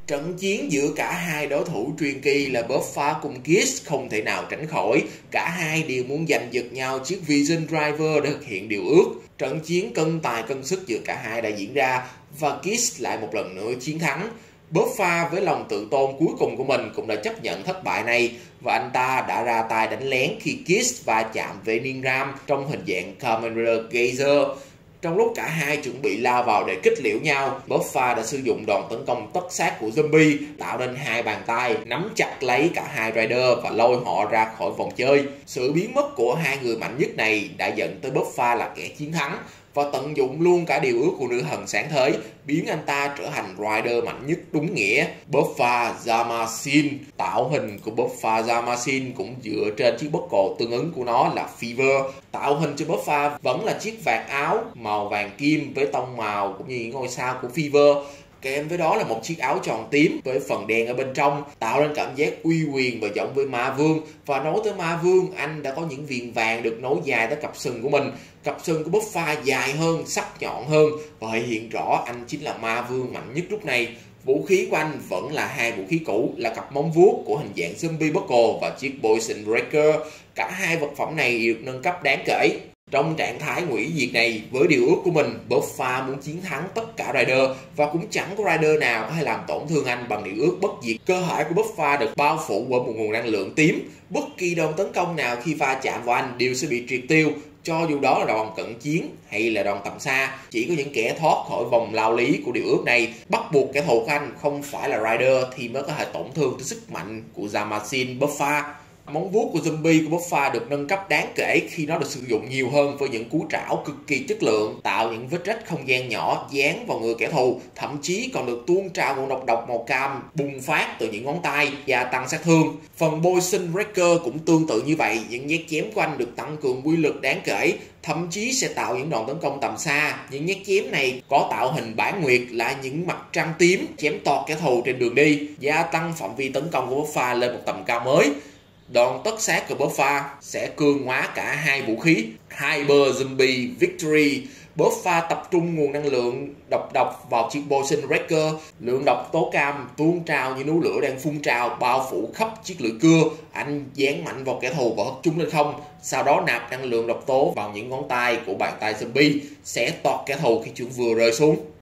Trận chiến giữa cả hai đối thủ truyền kỳ là Buffa cùng Geats không thể nào tránh khỏi. Cả hai đều muốn giành giật nhau chiếc Vision Driver để thực hiện điều ước. Trận chiến cân tài cân sức giữa cả hai đã diễn ra và Geats lại một lần nữa chiến thắng. Buffa với lòng tự tôn cuối cùng của mình cũng đã chấp nhận thất bại này và anh ta đã ra tay đánh lén khi Geats va chạm với Ninram trong hình dạng Kamen Rider Geyser. Trong lúc cả hai chuẩn bị lao vào để kết liễu nhau, Buffa đã sử dụng đòn tấn công tất sát của zombie, tạo nên hai bàn tay nắm chặt lấy cả hai Rider và lôi họ ra khỏi vòng chơi. Sự biến mất của hai người mạnh nhất này đã dẫn tới Buffa là kẻ chiến thắng và tận dụng luôn cả điều ước của nữ thần sáng thế, biến anh ta trở thành Rider mạnh nhất đúng nghĩa. Buffa Zamasin. Tạo hình của Buffa Zamasin cũng dựa trên chiếc buckle tương ứng của nó là Fever. Tạo hình cho Buffa vẫn là chiếc vạt áo màu vàng kim với tông màu cũng như những ngôi sao của Fever. Kèm với đó là một chiếc áo tròn tím với phần đen ở bên trong, tạo nên cảm giác uy quyền và giống với ma vương. Và nói tới ma vương, anh đã có những viền vàng được nối dài tới cặp sừng của mình. Cặp sừng của Buffa dài hơn, sắc nhọn hơn và thể hiện rõ anh chính là ma vương mạnh nhất lúc này. Vũ khí của anh vẫn là hai vũ khí cũ là cặp móng vuốt của hình dạng zombie buckle và chiếc Poison Breaker. Cả hai vật phẩm này được nâng cấp đáng kể. Trong trạng thái hủy diệt này, với điều ước của mình, Buffa muốn chiến thắng tất cả Rider và cũng chẳng có Rider nào có thể làm tổn thương anh bằng điều ước bất diệt. Cơ thể của Buffa được bao phủ bởi một nguồn năng lượng tím. Bất kỳ đòn tấn công nào khi va chạm vào anh đều sẽ bị triệt tiêu, cho dù đó là đòn cận chiến hay là đòn tầm xa. Chỉ có những kẻ thoát khỏi vòng lao lý của điều ước này, bắt buộc kẻ thù của anh không phải là Rider thì mới có thể tổn thương tới sức mạnh của Zamasin Buffa. Móng vuốt của zombie của Buffa được nâng cấp đáng kể khi nó được sử dụng nhiều hơn với những cú trảo cực kỳ chất lượng, tạo những vết rách không gian nhỏ dán vào người kẻ thù, thậm chí còn được tuôn trào nguồn độc màu cam bùng phát từ những ngón tay, gia tăng sát thương. Phần Poison Breaker cũng tương tự như vậy, những nhát chém của anh được tăng cường uy lực đáng kể, thậm chí sẽ tạo những đòn tấn công tầm xa. Những nhát chém này có tạo hình bản nguyệt là những mặt trăng tím chém toạc kẻ thù trên đường đi, gia tăng phạm vi tấn công của Buffa lên một tầm cao mới. Đòn tất sát của Buffa sẽ cương hóa cả hai vũ khí Hyper Zombie Victory. Buffa tập trung nguồn năng lượng độc vào chiếc Poison Breaker. Lượng độc tố cam tuôn trào như núi lửa đang phun trào bao phủ khắp chiếc lưỡi cưa. Anh dán mạnh vào kẻ thù và hất chúng lên không, sau đó nạp năng lượng độc tố vào những ngón tay của bàn tay zombie, sẽ toạc kẻ thù khi chúng vừa rơi xuống.